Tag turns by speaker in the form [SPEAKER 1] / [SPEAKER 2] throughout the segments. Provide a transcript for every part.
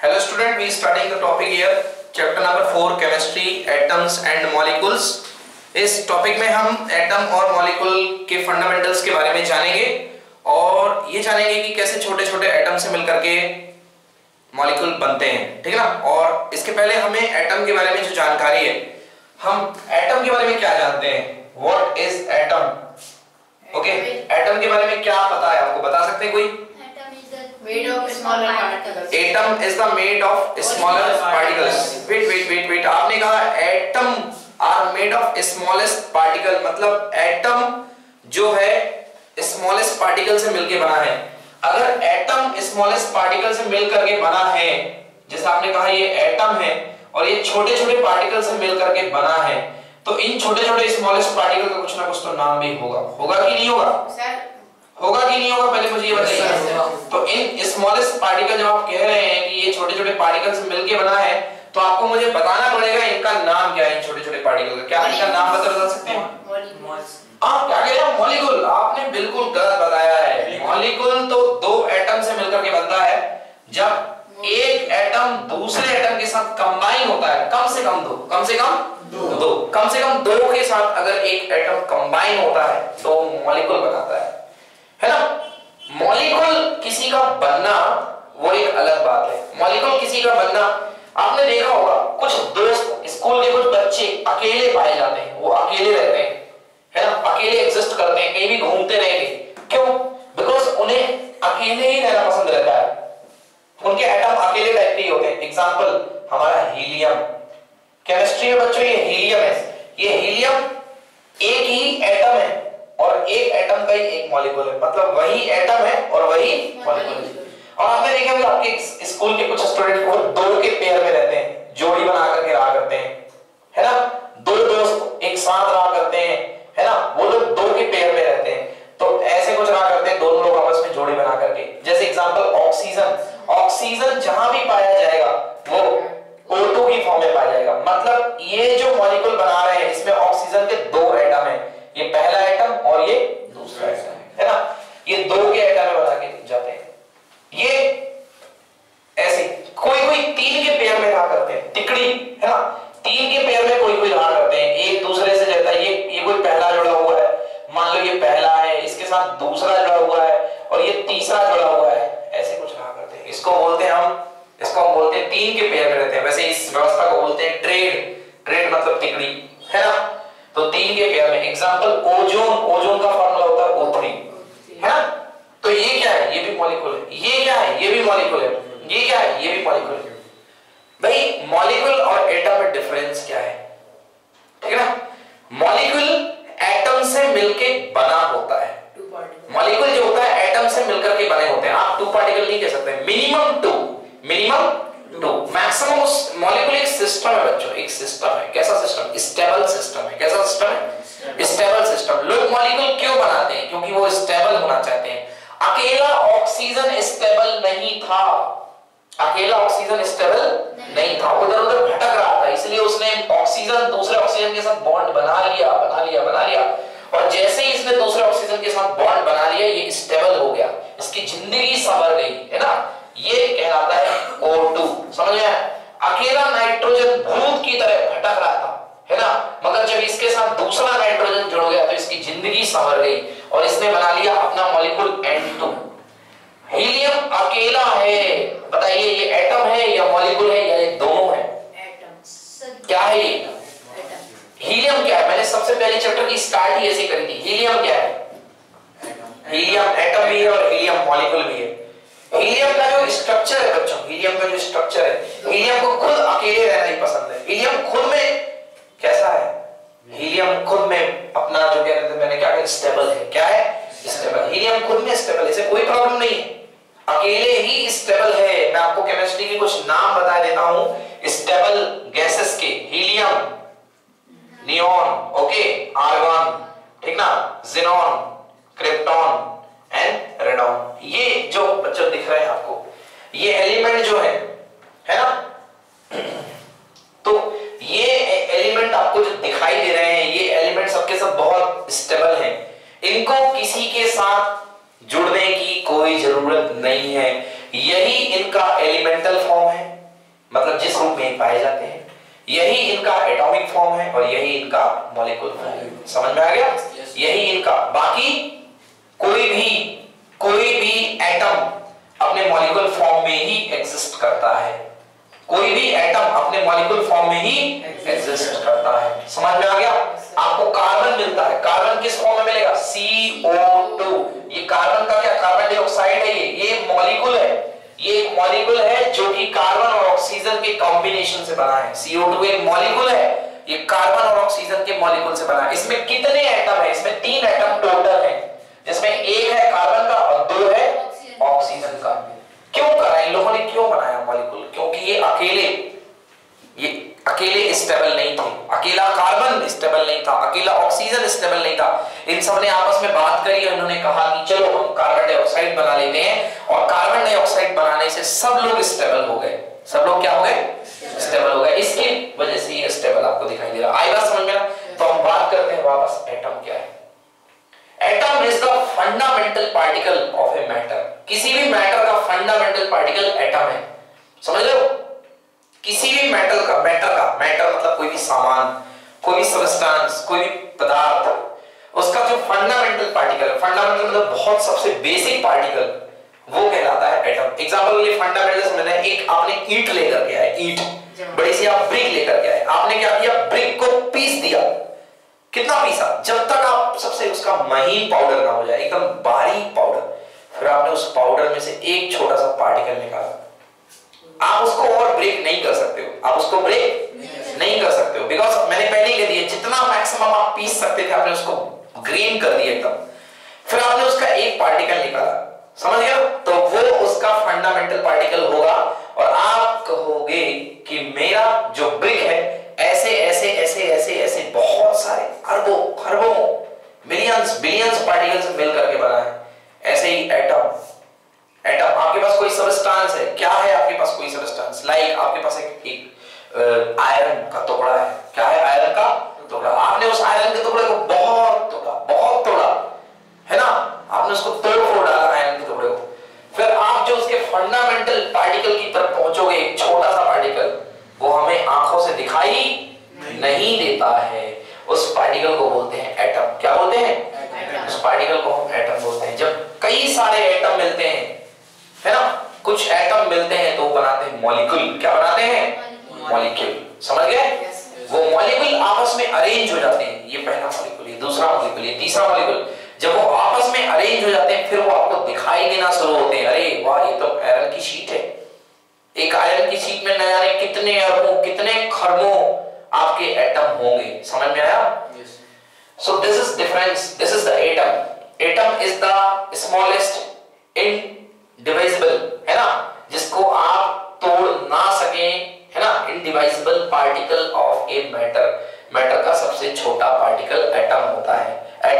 [SPEAKER 1] Hello student, we starting the topic here, chapter number 4 chemistry, atoms and molecules। इस topic में हम atom और molecule के fundamentals के बारे में जानेंगे और ये जानेंगे कि कैसे छोटे छोटे एटम से मिलकर के मॉलिक्यूल बनते हैं, ठीक है ना। और इसके पहले हमें एटम के बारे में जो जानकारी है, हम एटम के बारे में क्या जानते हैं, what is atom, okay. Atom के बारे में क्या पता है आपको, बता सकते हैं कोई?
[SPEAKER 2] Made of smaller particles.
[SPEAKER 1] Atom is the made of smaller particles. Wait. आपने कहा atom are made of smallest particle, मतलब एटम जो है smallest particle से मिलके बना है। अगर एटम smallest particle से मिल करके बना है, जैसे आपने कहा ये एटम है और ये छोटे छोटे पार्टिकल से मिल करके बना है, तो इन छोटे छोटे स्मॉलेस्ट पार्टिकल का कुछ ना कुछ तो नाम भी होगा कि नहीं होगा? होगा कि नहीं होगा, पहले मुझे ये बताइए। तो इन स्मॉलेस्ट पार्टिकल जब आप कह रहे हैं कि ये छोटे छोटे पार्टिकल से मिलके बना है, तो आपको मुझे बताना पड़ेगा इनका नाम क्या है, इन छोटे छोटे पार्टिकल का। क्या इनका नाम बता सकते हैं? आप क्या कह रहे हैं? मॉलिक्यूल। आपने बिल्कुल गलत बताया है। मॉलिक्यूल तो दो एटम से मिलकर के बनता है। जब एक एटम दूसरे एटम के साथ कंबाइन होता है, कम से कम दो के साथ अगर एक एटम कंबाइन होता है तो मॉलिक्यूल बनाता है ना। मॉलिक्यूल किसी का बनना वो एक अलग बात है। मॉलिक्यूल किसी का बनना, आपने देखा होगा कुछ दोस्त, स्कूल के कुछ बच्चे अकेले पाए जाते हैं, वो अकेले रहते हैं, है ना, अकेले एग्जिस्ट करते हैं, कहीं भी घूमते रहेंगे। क्यों? बिकॉज उन्हें अकेले ही रहना पसंद रहता है। उनके एटम अकेले टाइप के होते हैं। एग्जांपल हमारा हीलियम, केमिस्ट्री में बच्चों ये हीलियम है। ये हीलियम एक ही एटम है और एक एटम का ही एक मॉलिक्यूल है, मतलब वही एटम है और वही मॉलिक्यूल है। और आपने देखा होगा आपके स्कूल के कुछ स्टूडेंट को दो के पेयर में रहते हैं, जोड़ी बना करके रहा करते हैं, है ना। दो दोस्त एक साथ रहा करते हैं, है ना, वो लोग दो के पेयर में रहते हैं। तो ऐसे कुछ रहा करते हैं दोनों लोग आपस में जोड़ी बना करके। जैसे एग्जांपल ऑक्सीजन जहां भी पाया जाएगा वो O2 की फॉर्म में पाया जाएगा। मतलब ये जो मॉलिक्यूल बना रहे हैं इसमें ऑक्सीजन के दो एटम है, ये पहला एटम और ये दूसरा एटम, है ना। ये दो के एटम में बना के जाते हैं। ये ऐसे कोई तीन के पेयर में रहा करते हैं, तिकड़ी, है ना, तीन के पेयर में कोई रहा करते हैं, एक दूसरे से रहता है। ये कोई पहला जुड़ा हुआ है, मान लो ये पहला है, इसके साथ दूसरा जुड़ा हुआ है और ये तीसरा जुड़ा हुआ है, ऐसे कुछ रहा करते हैं। इसको हम बोलते हैं तीन के पेयर में रहते हैं। वैसे इस व्यवस्था को बोलते हैं ट्रेड मतलब तिकड़ी, है ना। तो तीन के पेयर में। एग्जांपल ओजोन का फार्मूला होता है O3, है ना। तो ये क्या है? ये भी मॉलिक्यूल है। ये क्या है? ये भी मॉलिक्यूल है। ये क्या है? ये भी मॉलिक्यूल है। भाई मॉलिक्यूल और एटम में डिफरेंस क्या है, ठीक है ना। मॉलिक्यूल एटम से मिलके बना होता है। मॉलिक्यूल जो होता है एटम से मिलकर के बने होते हैं। आप टू पार्टिकल नहीं कह सकते, मिनिमम टू, मैक्सिमम। मॉलिक्यूल एक सिस्टम है बच्चों, एक सिस्टम है। कैसा सिस्टम? स्टेबल सिस्टम है। कैसा सिस्टम है? Stable system. लोग मॉलिक्यूल क्यों बनाते हैं? क्योंकि वो स्टेबल होना चाहते हैं। अकेला ऑक्सीजन स्टेबल नहीं था, उधर उधर भटक रहा था, इसलिए उसने ऑक्सीजन दूसरे ऑक्सीजन के साथ बॉन्ड बना लिया। और जैसे ही इसने दूसरे ऑक्सीजन के साथ बॉन्ड बना लिया, ये स्टेबल हो गया, इसकी जिंदगी संवर गई, है ना। ये कहलाता है O2। समझ में? अकेला नाइट्रोजन भूत की तरह भटक रहा था, है ना, मगर जब इसके साथ दूसरा नाइट्रोजन जुड़ गया तो इसकी जिंदगी संवर गई और इसने बना लिया अपना मॉलिक्यूल N2। हीलियम अकेला है। बताइए ये एटम है या मॉलिक्यूल है या ये दोनों है? क्या है ये? हीलियम क्या है? मैंने सबसे पहले चैप्टर की स्टार्ट ही ऐसे करी थी। हीलियम क्या है? हीलियम एटम भी है और हीलियम मॉलिक्यूल भी है। हीलियम का जो स्ट्रक्चर है बच्चों, हीलियम को खुद अकेले रहना ही पसंद है। हीलियम खुद में कैसा है? हीलियम खुद में अपना जो क्या कहते हैं, मैंने क्या कहा, स्टेबल है। क्या है? स्टेबल। हीलियम खुद में स्टेबल है, इसे कोई प्रॉब्लम नहीं है, अकेले ही स्टेबल है। मैं आपको केमिस्ट्री के कुछ नाम बता देता हूं स्टेबल गैसेस के। हीलियम, नियॉन, ओके, आर्गन, ठीक ना, ज़ेनॉन, क्रिप्टॉन एंड रेडॉन। ये जो बच्चों दिख रहे हैं आपको, ये एलिमेंट जो है ना, तो ये एलिमेंट आपको जो दिखाई दे रहे हैं, ये एलिमेंट सबके सब बहुत स्टेबल हैं। इनको किसी के साथ जुड़ने की कोई जरूरत नहीं है। यही इनका एलिमेंटल फॉर्म है। मतलब जिस रूप में पाए जाते हैं, यही इनका एटॉमिक फॉर्म है और यही इनका मॉलिक्यूल फॉर्म है। समझ में आ गया? यही इनका, बाकी कोई भी एटम अपने मॉलिक्यूल फॉर्म में ही एग्जिस्ट करता है। कोई भी एटम अपने मॉलिक्यूल फॉर्म में ही एग्जिस्ट करता है। समझ में आ गया? आपको कार्बन मिलता है, कार्बन किस फॉर्म में मिलेगा? CO2। ये कार्बन का क्या? कार्बन डाइऑक्साइड है। ये मॉलिक्यूल है, ये एक मॉलिक्यूल है जो कि कार्बन और ऑक्सीजन के कॉम्बिनेशन से बना है। CO2 एक मॉलिक्यूल है, ये कार्बन और ऑक्सीजन के मॉलिक्यूल से बना है। इसमें कितने एटम है? इसमें 3 एटम टोटल है, जिसमें एक है कार्बन का और 2 है ऑक्सीजन का। क्यों करा? इन लोगों ने क्यों बनाया मॉलिक्यूल? क्योंकि ये अकेले स्टेबल नहीं थे, अकेला कार्बन स्टेबल नहीं था, अकेला ऑक्सीजन स्टेबल नहीं था। इन सब ने आपस में बात करी और इन्होंने कहा कि चलो हम कार्बन डाइऑक्साइड बना लेते हैं, और कार्बन डाइऑक्साइड बनाने से सब लोग स्टेबल हो गए। सब लोग क्या हो गए? स्टेबल हो गए। इसकी वजह से ये स्टेबल आपको दिखाई दे रहा। आई बात समझ में? तो हम बात करते हैं वापस, एटम क्या है? Atom is the fundamental particle of a matter. किसी भी मैटर का फंडामेंटल पार्टिकल एटम है। समझ रहे हो? किसी भी मैटर मतलब कोई भी सामान, कोई भी सब्सटेंस, कोई भी पदार्थ, उसका जो फंडामेंटल पार्टिकल है, फंडामेंटल मतलब बहुत सबसे बेसिक पार्टिकल, वो कहलाता है एटम। एग्जांपल के लिए फंडामेंटल समझना है, एक आपने ईंट लेकर के आए, ईंट बड़ी सी आप ब्रिक लेकर के आए, आपने क्या किया? ब्रिक को पीस दिया। कितना पीसा? जब तक आप सबसे उसका महीन पाउडर ना हो जाए, एकदम बारीक पाउडर। फिर आपने उस पाउडर में से एक छोटा सा पार्टिकल निकाला। आप उसको और ब्रेक नहीं कर सकते हो, आप उसको ब्रेक नहीं कर सकते हो, बिकॉज मैंने पहले ही कह दिया जितना मैक्सिमम आप पीस सकते थे आपने उसको ग्रेन कर दिया एकदम। फिर आपने उसका एक पार्टिकल निकाला, समझ गया? तो वो उसका फंडामेंटल पार्टिकल होगा, और आप कहोगे कि मेरा जो ब्रिक है ऐसे ऐसे ऐसे ऐसे ऐसे बहुत सारे अरबों खरबों मिलियंस बिलियंस पार्टिकल्स मिलकर के बना है। ऐसे ही एटम आपके पास कोई सबस्टेंस है, क्या है आपके पास? कोई सबस्टेंस, लाइक आपके पास एक आयरन का टुकड़ा है। क्या है? आयरन का टुकड़ा। आपने उस आयरन के टुकड़े को बहुत तोड़ा, है ना? आपने उसको तोड़ फोड़ डाला आयरन के टुकड़े को। फिर आप जो उसके फंडामेंटल पार्टिकल की तरफ पहुंचोगे, एक छोटा सा पार्टिकल, वो हमें आंखों से दिखाई नहीं देता है। उस पार्टिकल को बोलते हैं एटम। क्या बोलते हैं? उस पार्टिकल को हम एटम बोलते हैं। जब कई सारे एटम मिलते हैं, है ना, कुछ एटम मिलते हैं तो बनाते हैं मॉलिक्यूल। क्या बनाते हैं? मॉलिक्यूल। समझ गए? वो मॉलिक्यूल आपस में अरेंज हो जाते हैं। ये पहला मॉलिक्यूल, ये दूसरा मॉलिक्यूल, ये तीसरा मॉलिक्यूल। जब वो आपस में अरेंज हो जाते हैं, फिर वो आपको दिखाई देना शुरू होते हैं। अरे वाह, ये तो आयरन की शीट है। एक आयरन की शीट में न जाने कितने अरबों कितने खरबों आपके एटम होंगे। समझ में आया? So this is difference. This is the atom. Atom is the smallest indivisible, है ना, जिसको आप तोड़ ना सके, है ना, indivisible particle of a matter. Matter का सबसे छोटा पार्टिकल एटम होता है।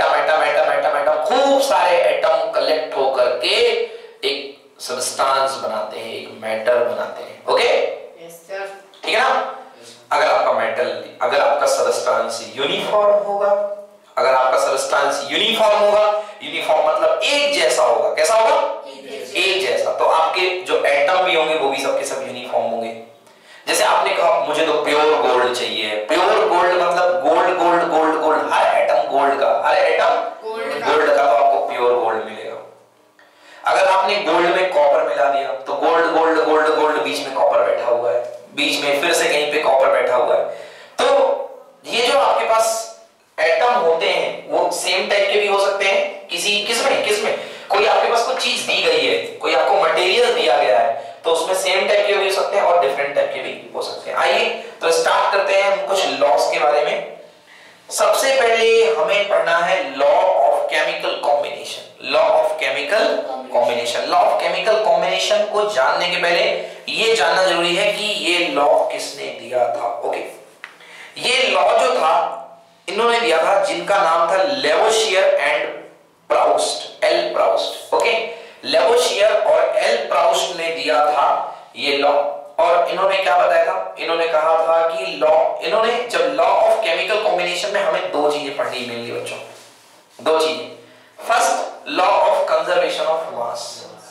[SPEAKER 1] एटम खूब सारे एटम कलेक्ट होकर के एक सब्सटेंस बनाते हैं, एक मैटर बनाते हैं। ओके?
[SPEAKER 2] Yes sir.
[SPEAKER 1] ठीक है ना? अगर आपका मेटल, अगर आपका सबस्टेंस यूनिफॉर्म होगा, अगर आपका सबस्टेंस यूनिफॉर्म होगा, यूनिफॉर्म मतलब एक जैसा होगा। कैसा होगा? एक जैसा। तो आपके जो एटम भी होंगे वो भी सबके सब यूनिफॉर्म होंगे। जैसे आपने कहा मुझे तो प्योर गोल्ड चाहिए। प्योर गोल्ड मतलब गोल्ड गोल्ड गोल्ड गोल्ड, हर एटम गोल्ड का, हर एटम गोल्ड का, तो आपको प्योर गोल्ड मिलेगा। अगर आपने गोल्ड में कॉपर मिला दिया तो गोल्ड गोल्ड गोल्ड गोल्ड, बीच में कॉपर बैठा हुआ है, बीच में फिर से कहीं पे कॉपर बैठा हुआ है। तो ये जो आपके पास एटम होते हैं वो सेम टाइप के भी हो सकते हैं। किसमें कोई आपके पास कुछ चीज दी गई है, कोई आपको मटेरियल दिया गया है, तो उसमें सेम टाइप के भी हो सकते हैं और डिफरेंट टाइप के भी हो सकते हैं। आइए तो स्टार्ट करते हैं हम कुछ लॉस के बारे में। सबसे पहले हमें पढ़ना है law of chemical combination. Law of chemical combination. Law of chemical combination को जानने के पहले ये जानना जरूरी है कि ये लॉ किसने दिया था। ओके, ये लॉ जो था इन्होंने दिया था, जिनका नाम था Lavoisier and Proust, L Proust. Okay, Lavoisier और एल प्राउस्ट ने दिया था ये लॉ। और इन्होंने क्या बताया था? इन्होंने कहा था कि इन्होंने जब लॉ ऑफ केमिकल कॉम्बिनेशन में हमें दो चीजें पढ़नी मिली बच्चों, दो चीजें। First, law of conservation of mass.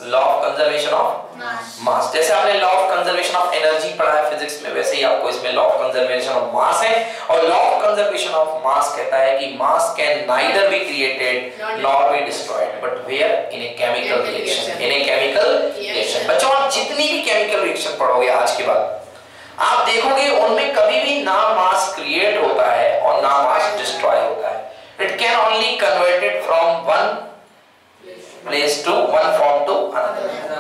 [SPEAKER 1] Law of conservation of mass. जैसे आपने law of conservation of energy पढ़ा है फिजिक्स में, वैसे ही आपको इसमें law of conservation of mass है। और law of conservation of mass कहता है कि mass can neither be created nor be destroyed but where in a chemical reaction, in a chemical reaction. बच्चों आप जितनी भी केमिकल रिएक्शन पढ़ोगे आज के बाद, आप देखोगे उनमें कभी भी ना मास क्रिएट होता है और ना मास डिस्ट्रॉय होता है। It can only converted from one place to one form to another.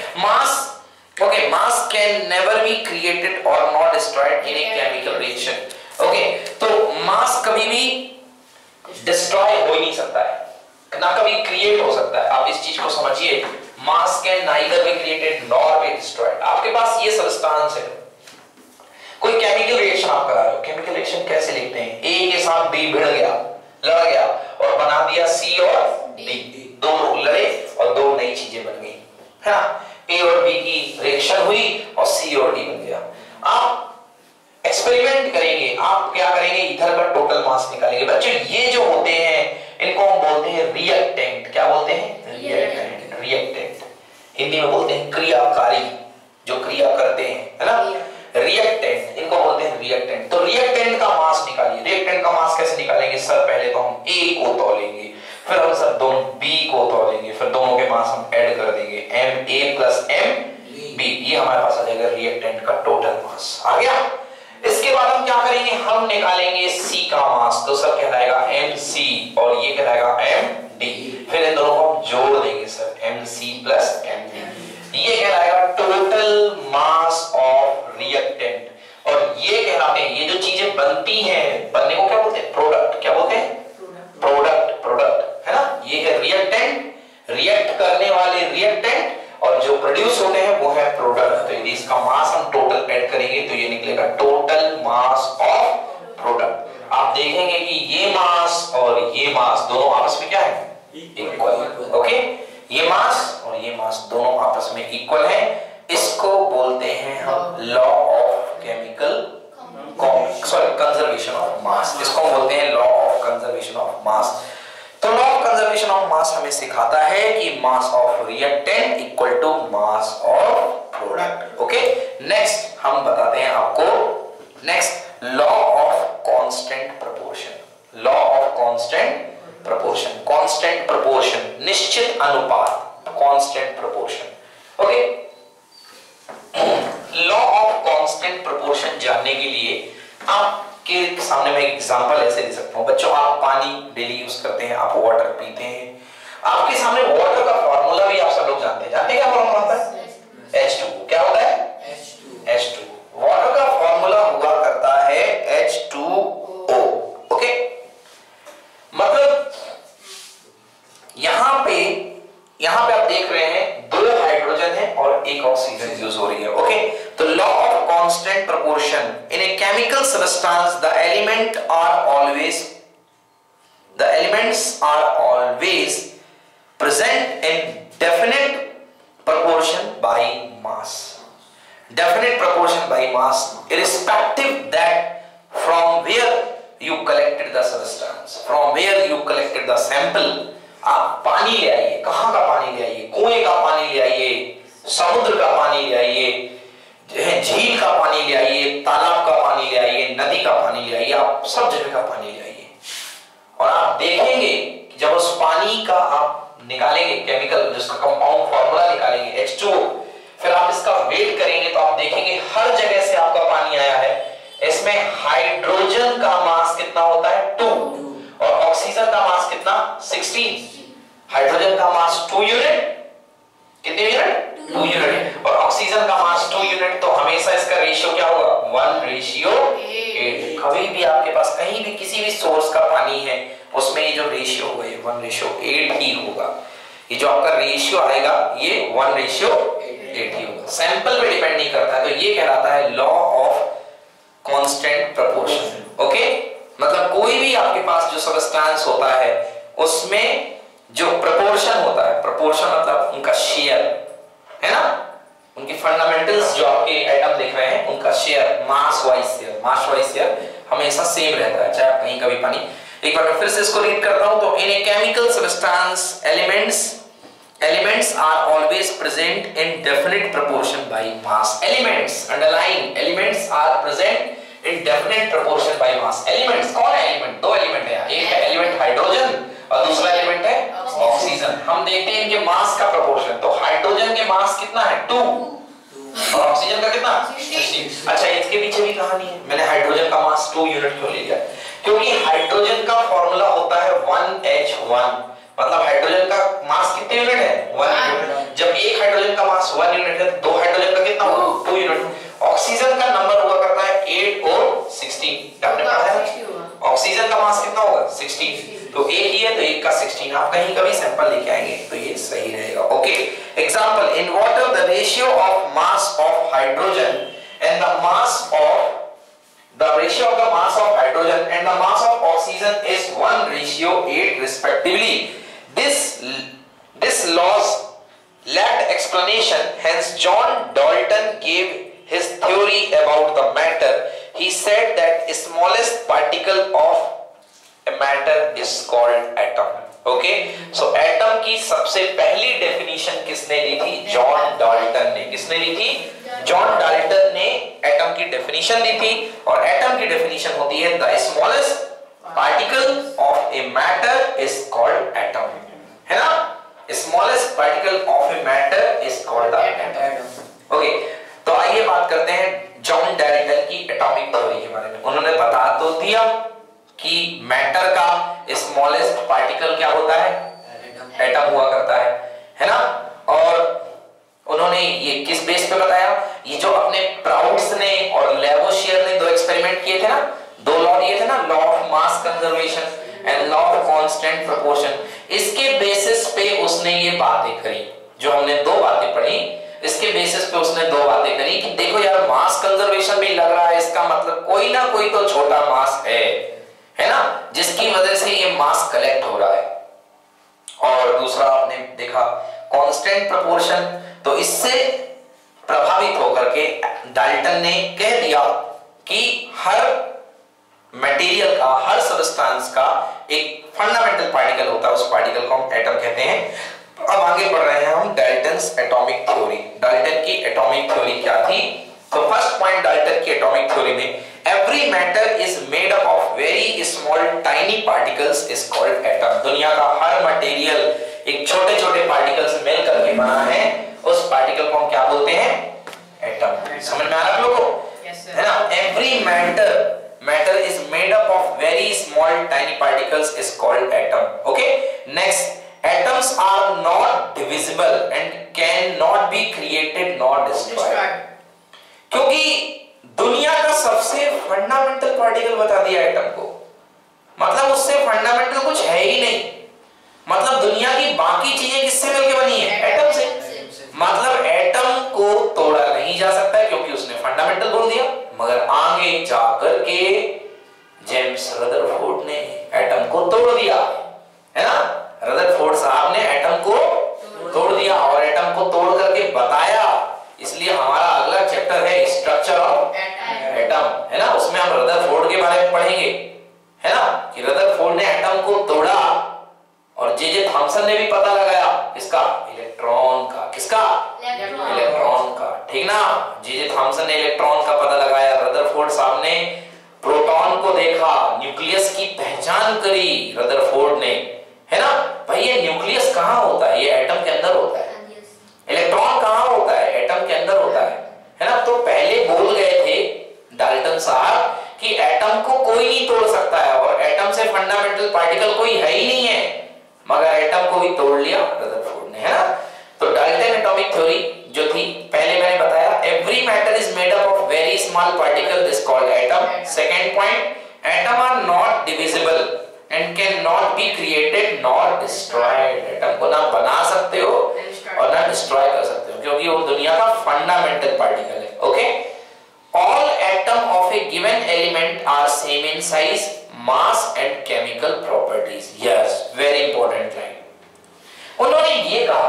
[SPEAKER 1] Okay, mass can never be created or not destroyed in a chemical reaction. Okay, तो mass कभी भी destroy हो ही नहीं सकता है, ना कभी create हो सकता है। आप इस चीज को समझिए, mass can neither be created nor be destroyed। आपके पास ये सबस्टांस है, कोई केमिकल रिएक्शन आप करा रहे हो, केमिकल रिएक्शन कैसे लिखते हैं? A के साथ B भिड़ गया, लड़ गया और बना दिया C और D, दो लोग लड़े और दो नई चीजें बन गई, है ना? A और B की रिएक्शन हुई और C और D बन गया। आप एक्सपेरिमेंट करेंगे, आप क्या करेंगे? इधर का टोटल मास निकालेंगे। बच्चों ये जो होते हैं इनको हम बोलते हैं रिएक्टेंट। क्या बोलते हैं? रिएक्टेंट। रिएक्टेंट हिंदी में बोलते हैं क्रियाकारी, जो क्रिया करते हैं, है ना? रिएक्टेंट, इनको बोलते हैं रिएक्टेंट। तो रिएक्टेंट का मास निकालिए। रिएक्टेंट का मास कैसे निकालेंगे? सर पहले तो हम A को तौलेंगे, फिर हम सर दोनों B को तौलेंगे, फिर दोनों के मास हम ऐड कर देंगे, Ma प्लस MB, ये हमारे पास आ जाएगा रिएक्टेंट का टोटल मास। आ गया? इसके बाद हम क्या करेंगे? हम निकालेंगे C का मास, तो सर कहलाएगा MC और ये कहलाएगा MD। फिर इन दोनों को हम जोड़ देंगे सर, MC प्लस MD, ये कहलाएगा टोटल मास ऑफ रिएक्टेंट। और ये कहलाते हैं, ये जो चीजें बनती हैं, बनने को क्या बोलते हैं? प्रोडक्ट। क्या बोलते हैं? प्रोडक्ट। प्रोडक्ट, है ना? ये है रिएक्टेंट, रिएक्ट करने वाले रिएक्टेंट, और जो प्रोड्यूस होते हैं वो है प्रोडक्ट। तो यदि इसका मास हम टोटल ऐड करेंगे तो ये निकलेगा टोटल मास ऑफ प्रोडक्ट। आप देखेंगे कि ये मास और ये मास दोनों आपस में क्या है? इक्वल। ओके, ये मास और ये मास दोनों आपस में इक्वल है। इसको बोलते हैं हम law of chemical conservation of mass. इसको बोलते हैं law of conservation of mass. तो law of conservation of mass हमें सिखाता है कि mass of reactant equal to mass of product. Okay, next हम बताते हैं आपको, next law of constant proportion. Law of constant proportion, constant proportion, निश्चित अनुपात, constant proportion. Okay, law of constant proportion जानने के लिए आपके सामने मैं एग्जांपल ऐसे दे सकता हूं। बच्चों आप पानी डेली यूज करते हैं, आप वाटर पीते हैं, आपके सामने वाटर का फार्मूला भी आप सब लोग जानते हैं। जानते हैं क्या फार्मूला होता है? H2। क्या होता है? H2। वाटर का फार्मूला हुआ करता है H2O। ओके, मतलब यहां पे आप देख रहे हैं दो हाइड्रोजन है और एक ऑक्सीजन यूज हो रही है। ओके, तो law of constant proportion in a chemical substance the elements are always present in definite proportion by mass, definite proportion by mass, irrespective that from where you collected the substance, from where you collected the sample। आप पानी ले आइए, कहां का पानी ले आइए? कुएं का पानी ले आइए, समुद्र का पानी ले आइए, झील का पानी ले आइए, तालाब का पानी ले आइए, नदी का पानी ले आइए, आप सब जगह का पानी ले आइए और आप देखेंगे कि जब उस पानी का आप निकालेंगे केमिकल, जिसका कंपाउंड फार्मूला निकालेंगे H2O, फिर आप इसका वेट करेंगे तो आप देखेंगे हर जगह से आपका पानी आया है। इसमें हाइड्रोजन का मास कितना होता है? 2 और ऑक्सीजन का मास कितना? 16। हाइड्रोजन का मास 2 यूनिट, कितने यूनिट? 2 यूनिट, और ऑक्सीजन का मास 2 यूनिट। तो हमेशा इसका रेशियो क्या होगा? 1:8। कभी भी आपके पास कहीं भी किसी भी सोर्स का पानी है उसमें ये जो रेशियो होगा ये 1:8 ही होगा। ये जो आपका रेशियो आएगा ये 1:8 ही होगा, सैंपल पे डिपेंड नहीं करता है। तो ये कहलाता है law of constant proportion. Okay, मतलब कोई भी आपके पास जो सबस्टेंस होता है उसमें जो प्रोपोर्शन होता है, प्रोपोर्शन मतलब उनका शेयर, है ना? उनके फंडामेंटल्स जो आपके एटम दिख रहे हैं उनका शेयर, मास वाइज शेयर हमेशा सेम रहता है, चाहे आप कहीं का भी पानी। एक बार मैं फिर से इसको रीड करता हूं। तो in a chemical substance elements Elements are always present in definite proportion by mass. Elements, underline, elements are present in definite proportion by mass. Elements कौन है? एलिमेंट दो एलिमेंट है, एक है एलिमेंट हाइड्रोजन और दूसरा एलिमेंट है ऑक्सीजन। हम देखते हैं इनके मास का प्रोपोर्शन। तो हाइड्रोजन के मास कितना है? 2 और ऑक्सीजन का कितना? 16। अच्छा, इसके पीछे भी कहानी है। मैंने हाइड्रोजन का मास 2 यूनिट क्यों लिया? क्योंकि हाइड्रोजन का फॉर्मूला होता है 1H1, मतलब हाइड्रोजन का मास कितने यूनिट है? 1 यूनिट। जब एक हाइड्रोजन का मास 1 यूनिट है, दो हाइड्रोजन का कितना होगा? 2 यूनिट। ऑक्सीजन का नंबर हुआ करता है 8 और 16। आपने पढ़ा है ऑक्सीजन का मास कितना होगा? 16। तो एक ही है तो एक का 16। आप कहीं कभी सैंपल लेके आएंगे तो ये सही रहेगा। Okay, example, in water the ratio of mass of hydrogen and the mass of the ratio of the mass of hydrogen and the mass of oxygen is 1:8 respectively. This laws lacked explanation, hence John Dalton gave his theory about the matter. He said that smallest particle of a matter is called atom. Okay, so atom की सबसे पहली definition किसने दी थी? John Dalton ने। किसने दी थी? जॉन डाल्टन ने एटम की डेफिनेशन दी थी, और एटम की डेफिनेशन होती है the smallest particle of a matter is called atom, है ना? Smallest particle of a matter is called the atom. Okay, तो आइए बात करते हैं जॉन डाल्टन की एटॉमिक थ्योरी के बारे में। उन्होंने बता तो दिया कि मैटर का स्मॉलेस्ट पार्टिकल क्या होता है? एटम हुआ करता है ना? और उन्होंने ये किस बेस पे बताया? ये जो अपने प्राउड्स ने और लेवोशियर ने 2 एक्सपेरिमेंट किए थे ना, 2 लॉ दिए थे ना, law of mass conservation and law of constant proportion. इसके बेसिस पे उसने ये बातें करी, जो हमने 2 बातें पढ़ी, इसके बेसिस पे उसने 2 बातें करी कि देखो यार, मास कंजर्वेशन भी लग रहा है, इसका मतलब कोई ना कोई तो छोटा मास है ना, जिसकी वजह से ये मास कलेक्ट हो रहा है। और दूसरा आपने देखा कांस्टेंट प्रोपोर्शन, तो इससे प्रभावित होकर के डाल्टन ने कह दिया कि हर मटेरियल का, हर सब्सटेंस का एक फंडामेंटल पार्टिकल होता है, उस पार्टिकल को हम एटम कहते हैं। अब आगे बढ़ रहे हैं हम डाल्टन्स एटॉमिक थ्योरी। डाल्टन की एटॉमिक थ्योरी क्या थी? तो फर्स्ट पॉइंट डाल्टन की एटॉमिक थ्योरी में, every matter is made up of very small tiny particles is called atom. दुनिया का हर मटेरियल एक छोटे छोटे पार्टिकल से मिलकर के बना है, उस पार्टिकल को हम क्या बोलते हैं? एटम। समझ में आ रहा है आप लोगों को? है ना? Every matter is made up of very small tiny particles is called atom. Okay, next, atoms are not divisible and cannot be created nor destroyed। क्योंकि दुनिया का सबसे फंडामेंटल पार्टिकल बता दिया एटम को, मतलब उससे फंडामेंटल कुछ है ही नहीं। मतलब दुनिया की बाकी चीजें किससे मिलकर बनी है? एटम से। मतलब एटम को तोड़ा नहीं जा सकता है क्योंकि उसने फंडामेंटल बोल दिया। मगर आगे जाकर के जेम्स रदरफोर्ड ने एटम को तोड़ दिया, है ना? रदरफोर्ड साहब ने एटम को तोड़ दिया और एटम को तोड़ करके बताया। इसलिए हमारा अगला चैप्टर है स्ट्रक्चर ऑफ एटम, है ना? उसमें हम रदरफोर्ड के बारे में पढ़ेंगे, है ना, कि रदरफोर्ड ने एटम को तोड़ा और जे थॉमसन ने भी पता लगाया किसका? इलेक्ट्रॉन का। किसका? इलेक्ट्रॉन का। ठीक ना? जे थॉमसन ने इलेक्ट्रॉन का पता लगाया, रदरफोर्ड साहब ने प्रोटॉन को देखा, न्यूक्लियस की पहचान करी रदरफोर्ड ने, है ना? भाई ये न्यूक्लियस कहाँ होता है? ये एटम के अंदर होता है। इलेक्ट्रॉन कहाँ होता है? एटम के अंदर होता है ना? तो पहले बोल गए थे डाल्टन साहब कि एटम को कोई नहीं तोड़ सकता है और एटम से फंडामेंटल पार्टिकल कोई है ही नहीं है, मगर एटम को भी तोड़ लिया रदरफोर्ड ने, है ना? तो डाल्टन एटॉमिक थ्योरी जो थी, पहले मैंने बताया, every matter is made up of very small particle, this called atom. Second point, atom are not divisible and cannot be created nor destroyed। Atom को ना बना सकते हो और ना डिस्ट्रॉय कर सकते हो क्योंकि वो दुनिया का फंडामेंटल पार्टिकल है। Okay, all atom of a given element are same in size, mass and chemical properties। yes, very important line। उन्होंने ये कहा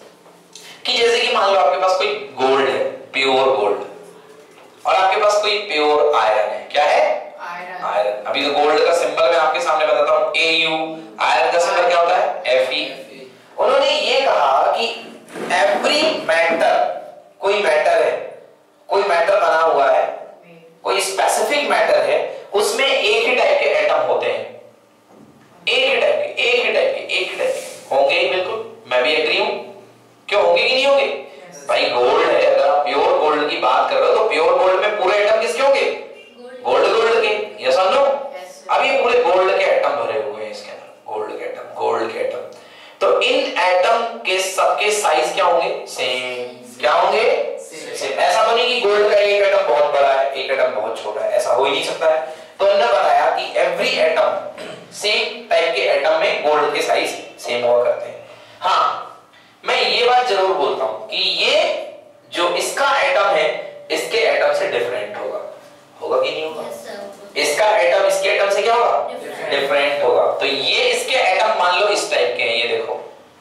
[SPEAKER 1] कि जैसे कि मान लो आपके पास कोई गोल्ड है, प्योर गोल्ड, और आपके पास कोई प्योर आयरन है। क्या है? आयरन। अभी तो गोल्ड का सिंबल मैं आपके सामने बताता हूं, AU। आयरन का सिंबल क्या होता है? Fe। उन्होंने ये कहा कि एवरी मैटर, कोई मैटर है, कोई मैटर बना हुआ है, कोई स्पेसिफिक मैटर है, उसमें एक ही टाइप के एटम होते हैं, एक ही टाइप के होंगे ही, बिल्कुल मैं भी एग्री हूं। क्यों होंगे कि नहीं होंगे? भाई गोल्ड है, अगर आप प्योर गोल्ड की बात कर रहे हो तो प्योर गोल्ड में पूरे एटम किसके होंगे? गोल्ड के, ये समझो। अब ये पूरे गोल्ड के एटम भरे हुए हैं इसके अंदर, गोल्ड के एटम। तो इन एटम के सबके साइज क्या होंगे? सेम। क्या होंगे? सेम। ऐसा तो नहीं कि गोल्ड का एक एटम बहुत बड़ा है, एक एटम बहुत छोटा है, ऐसा हो ही नहीं सकता है। तो इन्होंने बताया कि एवरी एटम, सेम टाइप के एटम में गोल्ड के साइज सेम हुआ करते हैं। हाँ, मैं ये बात जरूर बोलता हूं कि ये जो इसका एटम है, इसके एटम से डिफरेंट होगा कि नहीं होगा? इसका एटम इसके एटम से क्या होगा? डिफरेंट होगा। तो ये इसके एटम मान लो इस टाइप के हैं, ये देखो,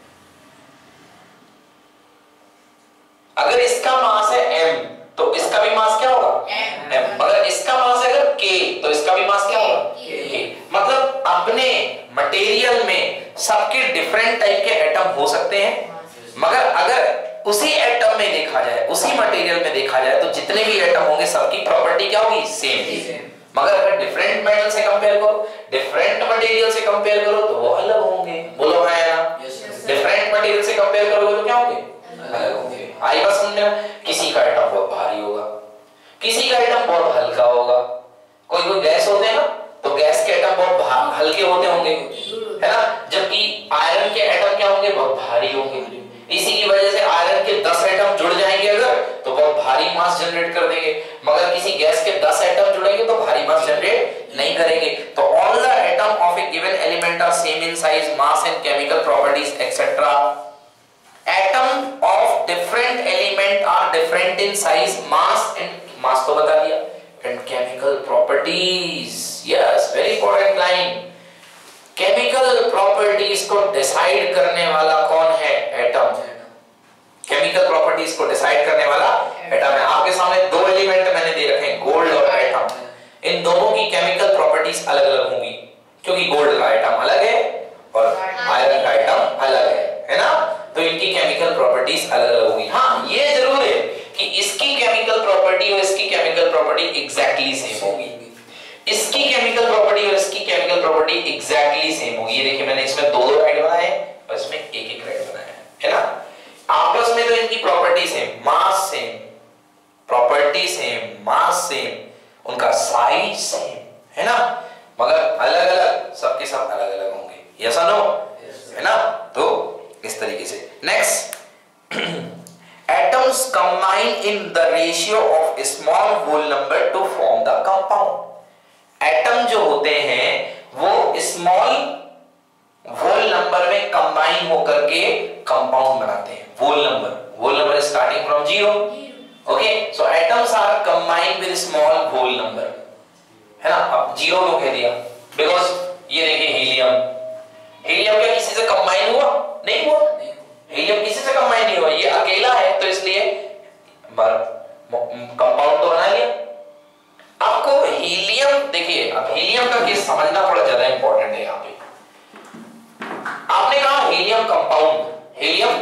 [SPEAKER 1] अगर इसका मास है m तो इसका भी मास क्या होगा? m। अगर इसका मास है अगर k तो इसका भी मास क्या होगा? k। मतलब अपने मटेरियल में सबके डिफरेंट टाइप के एटम हो सकते हैं, मगर अगर उसी एटम में देखा जाए, उसी मटेरियल में देखा जाए, तो जितने भी एटम होंगे सबकी प्रॉपर्टी क्या होगी? सेम। मगर अगर डिफरेंट मेटल से कंपेयर करो, डिफरेंट मटेरियल से कंपेयर करो तो वो अलग होंगे। बोलो है ना? डिफरेंट मटेरियल से कंपेयर करोगे तो क्या होंगे? अलग होंगे। आई बात समझ में? किसी का एटम बहुत भारी होगा, किसी का एटम बहुत हल्का होगा। कोई गैस होते हैं ना, तो गैस के एटम बहुत हल्के होते होंगे, है ना? जबकि आयरन के एटम क्या होंगे? बहुत भारी होंगे। इसी की वजह से आयरन के 10 एटम जुड़ जाएंगे अगर, तो बहुत भारी मास जनरेट कर देंगे, मगर किसी गैस के 10 एटम जुड़ेंगे तो भारी मास जनरेट नहीं करेंगे। तो all the atom of a given element are same in size, mass and chemical properties etcetera. Atom of different element are different in size, mass and, mass तो बता दिया, and chemical properties. Yes, very important line. Chemical properties को decide करने वाला कौन है? Atom. Chemical properties को decide करने वाला एटम है। आपके सामने दो एलिमेंट मैंने दे रखे हैं, गोल्ड और एटम। इन दोनों की केमिकल प्रॉपर्टीज अलग अलग होंगी, क्योंकि गोल्ड का एटम अलग है और आयरन का एटम अलग है ना? तो इनकी केमिकल प्रॉपर्टीज अलग अलग होंगी। हाँ, ये जरूर है कि इसकी केमिकल प्रॉपर्टी और इसकी केमिकल प्रॉपर्टी एग्जैक्टली सेम होगी, इसकी केमिकल प्रॉपर्टी और इसकी केमिकल प्रॉपर्टी एग्जैक्टली सेम होगी। ये देखिए, मैंने इसमें दो राइट बनाए और इसमें एक एक राइट बनाया है ना? आपस में तो इनकी property same, mass same, property same, mass same, उनका साइज सेम, है ना? मगर अलग अलग, सबके सब अलग अलग होंगे। यस और नो? है ना? तो इस तरीके से। Next, atoms combine in the ratio of small whole number to form the compound. Atom जो होते हैं वो स्मॉल होल नंबर में कंबाइन होकर के कंपाउंड बनाते हैं। Whole number starting from 0। Okay, so atoms are combined with small whole number, है ना? अब 0 क्यों कह दिया? बिकॉज ये देखिए, हीलियम क्या किसी से कंबाइन हुआ? नहीं हुआ। हीलियम किसी से कंबाइन नहीं हुआ, ये अकेला है, तो इसलिए कंपाउंड तो बना लिया। आपको हीलियम, देखिए अब हीलियम का केस समझना थोड़ा ज्यादा इंपॉर्टेंट है। यहाँ पे आपने कहा हीलियम कंपाउंड, हीलियम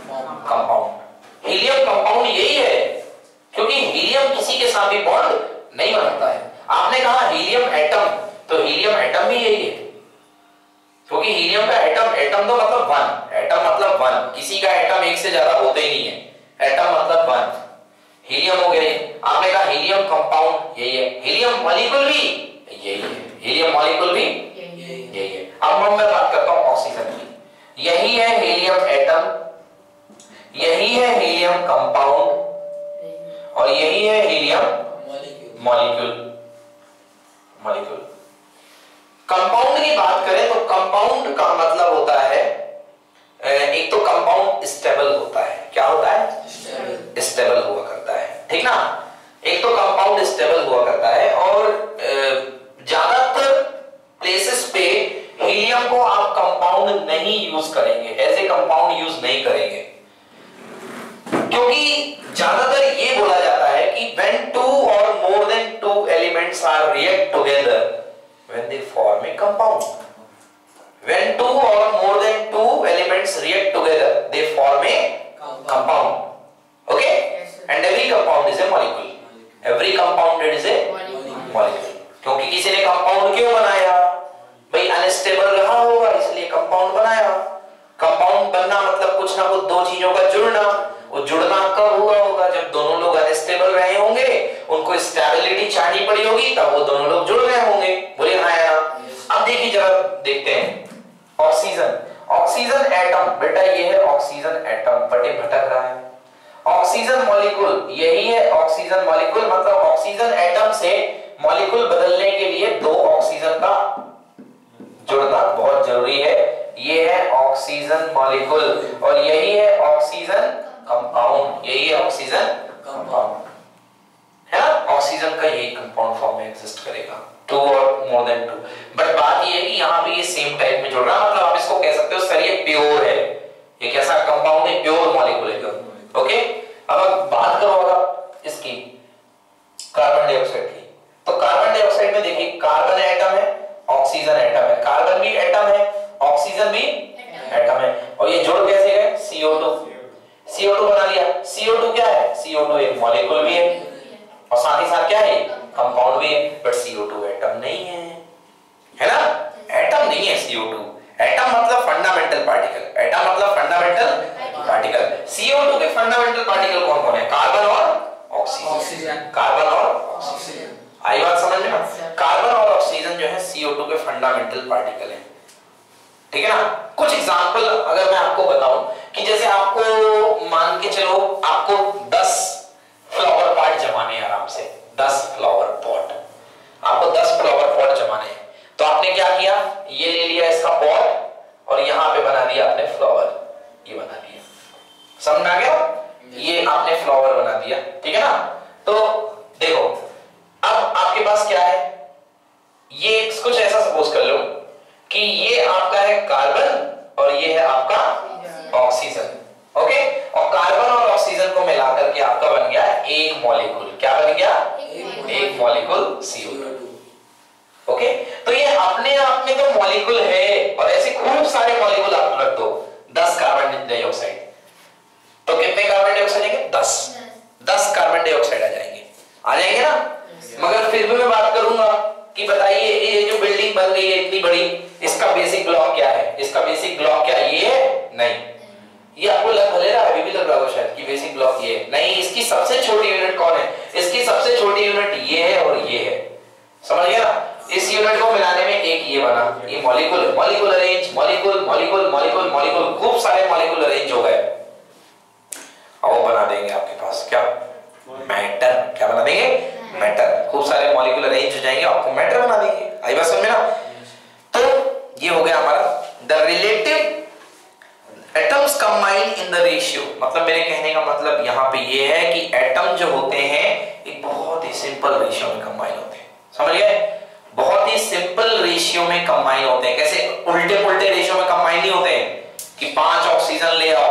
[SPEAKER 1] कंपाउंड यही है, क्योंकि हीलियम किसी के साथ भी बॉन्ड नहीं बनाता है। आपने कहा हीलियम एटम, तो हीलियम एटम भी यही है, क्योंकि हीलियम का एटम तो मतलब वन, किसी का एटम एक से ज्यादा होते ही नहीं है। एटम मतलब वन, हीलियम हो गया। आपने कहा हीलियम कंपाउंड यही है, हीलियम मॉलिक्यूल भी यही है, हीलियम मॉलिक्यूल भी यही है। अब मैं बात करता हूं ऑक्सीजन की। यही है हीलियम एटम, यही है हीलियम कंपाउंड, और यही है हीलियम मॉलिक्यूल। कंपाउंड की बात करें तो कंपाउंड का मतलब होता है, एक तो कंपाउंड स्टेबल होता है। क्या होता है? स्टेबल हुआ करता है, ठीक ना? एक तो कंपाउंड स्टेबल हुआ करता है, और ज्यादातर प्लेसेस पे हीलियम को आप कंपाउंड नहीं यूज करेंगे, एज ए कंपाउंड यूज नहीं करेंगे, क्योंकि ज्यादातर ये बोला जाता है कि when two or more than two elements are react together, when they form a compound, When two or more than two elements react together, they form a compound. Okay?
[SPEAKER 2] Yes, sir.
[SPEAKER 1] And every compound is a molecule. Every compound is a molecule. क्योंकि किसी ने compound क्यों बनाया? भाई unstable रहा होगा इसलिए compound बनाया। कंपाउंड बनना मतलब कुछ ना कुछ दो चीजों का जुड़ना। वो जुड़ना कब हुआ होगा? जब दोनों लोग अनस्टेबल रहे होंगे, उनको स्टेबिलिटी चाहिए पड़ी होगी, तब वो दोनों लोग जुड़ गए होंगे। बोले हाँ या ना? अब देखिए जरा देखते हैं ऑक्सीजन। ऑक्सीजन एटम, बेटा ये है ऑक्सीजन एटम, बटे भटक रहा है। ऑक्सीजन मॉलिक्यूल, यही है ऑक्सीजन मॉलिक्यूल, मतलब ऑक्सीजन एटम से मॉलिक्यूल बदलने के लिए दो ऑक्सीजन का जुड़ना बहुत जरूरी है। ये है ऑक्सीजन मॉलिक्यूल और यही है ऑक्सीजन कंपाउंड। यही है ऑक्सीजन कंपाउंड, है ना? ऑक्सीजन का यही कंपाउंड फॉर्म में एग्जिस्ट करेगा, टू और मोर देन टू। बट बात ये है कि यहाँ पे ये सेम टाइप में जुड़ रहा है, मतलब आप इसको कह सकते हो सर ये प्योर है। ये कैसा कंपाउंड है? प्योर मॉलिक्यूल है। ओके, अब बात करो अगर इसकी कार्बन डाइऑक्साइड की, तो कार्बन डाइऑक्साइड में देखिए कार्बन एटम है, ऑक्सीजन एटम है, कार्बन भी एटम है, ऑक्सीजन भी एटम है, और ये जुड़ कैसे गए? CO2। CO2 बना लिया। CO2 क्या है? CO2 एक मॉलिक्यूल भी है और साथ ही साथ क्या है? कंपाउंड भी है। बट CO2 एटम नहीं है ना? एटम नहीं है CO2। एटम मतलब फंडामेंटल पार्टिकल। एटम मतलब फंडामेंटल पार्टिकल। CO2 के फंडामेंटल पार्टिकल कौन कौन है? कार्बन और ऑक्सीजन। कार्बन और ऑक्सीजन, आई बात समझ में? कार्बन और ऑक्सीजन जो है CO2 के फंडामेंटल पार्टिकल है। ठीक है ना? कुछ एग्जांपल अगर मैं आपको बताऊं कि जैसे आपको मान के चलो आपको 10 फ्लावर पॉट जमाने हैं, आराम से 10 फ्लावर पॉट, आपको 10 फ्लावर पॉट जमाने हैं, तो आपने क्या किया? ये ले लिया इसका पॉट और यहां पे बना दिया आपने फ्लावर, ये बना दिया। समझ आ गया? ये आपने फ्लावर बना दिया, ठीक है ना? तो देखो अब आपके पास क्या है? ये कुछ ऐसा सपोज कर लो कि ये आपका है कार्बन और ये है आपका ऑक्सीजन। ओके, और कार्बन और ऑक्सीजन को मिला करके आपका बन गया एक मॉलिक्यूल। क्या बन गया? एक मॉलिक्यूल CO2। ओके, तो ये अपने आप में तो मॉलिक्यूल है, और ऐसे खूब सारे मॉलिक्यूल आप रख दो 10 कार्बन डाइऑक्साइड, तो कितने कार्बन डाइऑक्साइड आएंगे? 10 कार्बन डाइऑक्साइड आ जाएंगे ना? मगर फिर भी मैं बात करूंगा कि बताइए ये जो बिल्डिंग बन गई है इतनी बड़ी, इसका बेसिक ब्लॉक क्या है? इसका बेसिक ब्लॉक क्या ये है? नहीं, ये आपको लग भले रहा है, अभी भी लग रहा होगा शायद कि बेसिक ब्लॉक ये है। नहीं, इसकी सबसे छोटी यूनिट कौन है? इसकी सबसे छोटी यूनिट ये है और ये है। समझ गया ना? इस यूनिट को मिलाने में एक ये बना, ये molecule. Molecule arrange, molecule molecule molecule molecule, खूब सारे मॉलिक्यूल अरेंज हो गए। अब वो बना देंगे आपके पास क्या? मैटर। क्या बना देंगे? मैटर। खूब सारे मॉलिक्यूल अरेंज हो जाएंगे, आपको मैटर बना देंगे। आई बात समझ में ना? तो ये हो गया हमारा the relative atoms combine in the ratio. मतलब मेरे कहने का मतलब यहाँ पे ये है कि एटम जो होते हैं एक बहुत ही सिंपल रेशियो में कंबाइन होते हैं। समझ गए? बहुत ही सिंपल रेशियो में कंबाइन होते हैं। कैसे? उल्टे पुल्टे रेशियो में कंबाइन नहीं होते हैं कि 5 ऑक्सीजन ले आओ,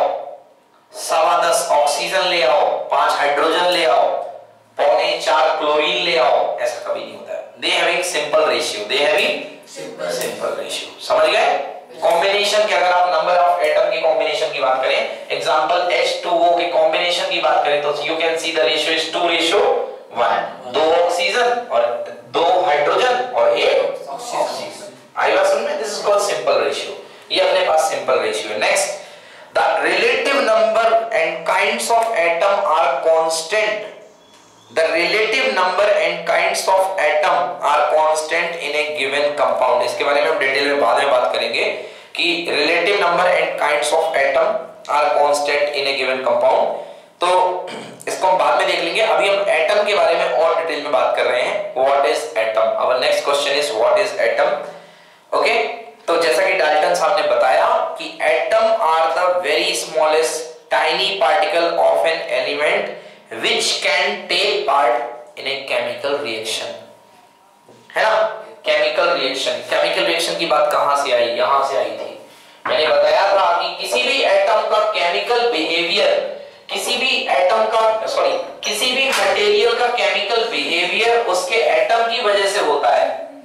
[SPEAKER 1] 10.25 ऑक्सीजन ले आओ, 5 हाइड्रोजन ले आओ, 4.25 क्लोरीन ले आओ, ऐसा कभी नहीं होता है। They having simple ratio, they having simple ratio. समझ गए? कॉम्बिनेशन के अगर आप नंबर ऑफ एटम की कॉम्बिनेशन की बात करें, एग्जांपल H2O के कॉम्बिनेशन की बात करें, तो you can see the ratio is 2:1, 2 oxygen और 2 हाइड्रोजन और 1 ऑक्सीजन। आई वाज समझ में? This is called simple ratio. ये अपने पास सिंपल रेशियो है। Next, the relative number and kinds of atom are constant. The relative number and kinds of atom are constant in a given compound। इसके बारे में हम डिटेल में बाद में बात करेंगे कि relative number and kinds of atom are constant in a given compound। तो इसको हम बाद में देख लेंगे। अभी हम एटम के बारे में और डिटेल में बात कर रहे हैं। What is atom? Our next question is what is atom? Okay? तो जैसा कि डाल्टन साहब ने बताया कि atom are the very smallest tiny particle of an element which can take part in a chemical reaction। है ना? Chemical reaction. केमिकल रिएक्शन की बात कहां से आई? यहां से आई थी। मैंने बताया था कि किसी भी एटम का केमिकल बिहेवियर, किसी भी एटम का किसी भी मटेरियल का केमिकल बिहेवियर उसके एटम की वजह से होता है।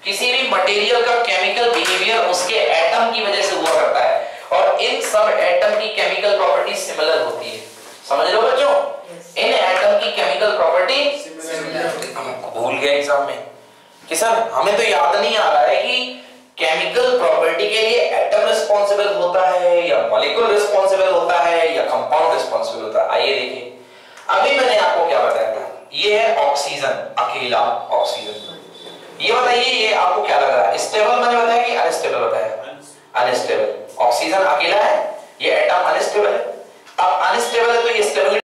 [SPEAKER 1] किसी भी मटेरियल का केमिकल बिहेवियर उसके एटम की वजह से हुआ करता है और इन सब एटम की केमिकल प्रॉपर्टी सिमिलर होती है। समझ लो बच्चों, इन एटम की केमिकल प्रॉपर्टी सिमिलर। भूल गए एग्जाम में कि सर हमें तो याद नहीं आ रहा है कि केमिकल प्रॉपर्टी के लिए एटम रिस्पॉन्सिबल होता है या मॉलिक्यूल रिस्पॉन्सिबल होता है या कंपाउंड रिस्पॉन्सिबल होता है। आइए देखिए, अभी मैंने आपको क्या बताया था, ये है ऑक्सीजन, अकेला ऑक्सीजन। ये बताइए ये आपको क्या लग रहा है, स्टेबल मैंने बताया कि अनस्टेबल बताया? अनस्टेबल। ऑक्सीजन अकेला है, ये एटम अनस्टेबल है। अब अनस्टेबल है तो ये स्टेबिलिटी